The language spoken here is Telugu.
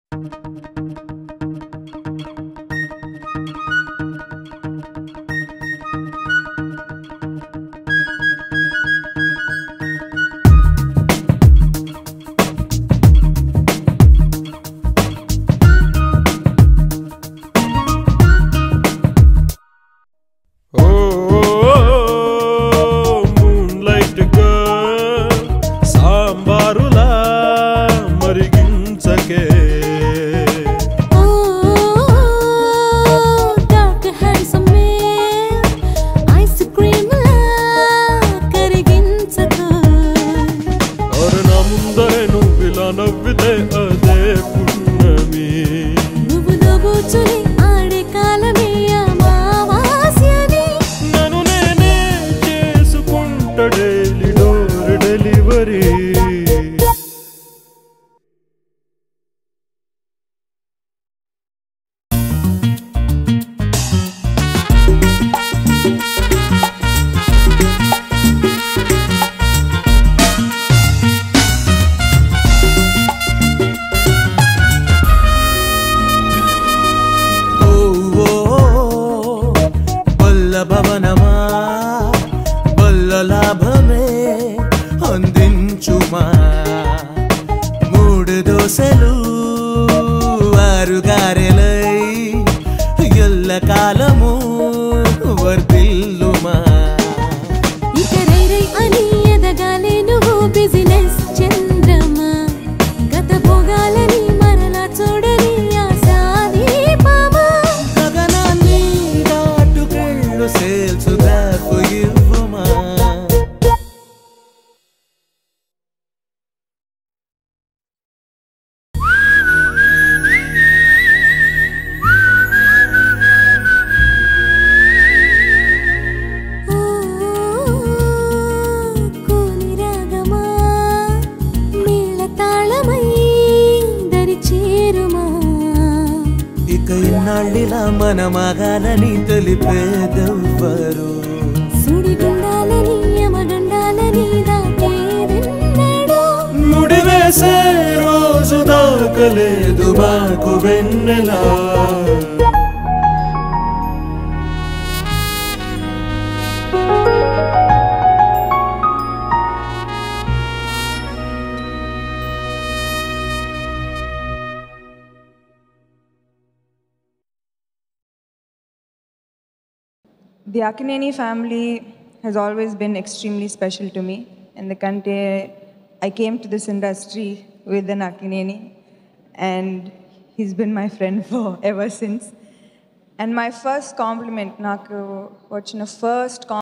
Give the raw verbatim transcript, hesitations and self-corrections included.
నవ్వితే అదే పున్నమి నువ్వు నవ్వుచుని ఆడే కాలమే అమావాస్యని నన్ను నేనే చేసుకుంట డైలీ డోర్ డెలివరీ భవనమా బల్ల లాభమే అందించుమా మూడు దోసలు ఆరు గారెలై ఎల్ల కాలము వర్ధిల్లుమా ఇక రై రై అని ఎదగాలే నువ్వు బిజినెస్ చంద్రమా గత భోగాలని మరలా చూడని ఆశాదీపమా గగనాన్ని దాటుకెళ్ళు సేల్సు దాపు ఇవ్వమా ఇక ఇన్నాళ్ళిలా మన మగాలని తెలిపేదెవ్వరు సుడిగుండాలని యమగండాలని దాటేదెన్నడూ ముడివేసే రోజు దాకలేదు మాకు వెన్నెలా The Akkineni family has always been extremely special to me. Endukante I came to this industry with an Akkineni, and he's been my friend for ever since. And my first compliment, naku vachina first compliment